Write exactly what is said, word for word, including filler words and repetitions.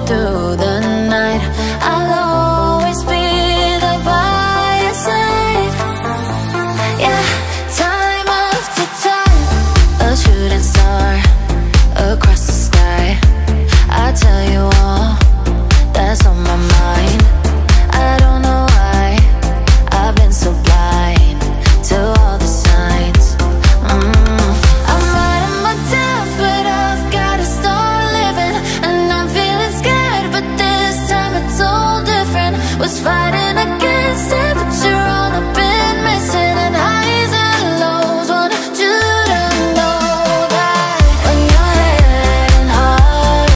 through the night. I'll always be there by your side. Yeah, time after time, a shooting star across the sky. I tell you all that's on my mind. I don't know why I've been so blind to all the signs. mm. I'm writing my death, but I've gotta start living. And I'm feeling scared, but this time it's all different. Was fighting